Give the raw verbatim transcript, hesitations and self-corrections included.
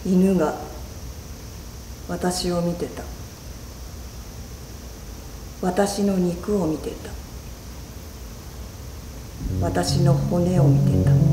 犬が私を見てた。私の肉を見てた。私の骨を見てた。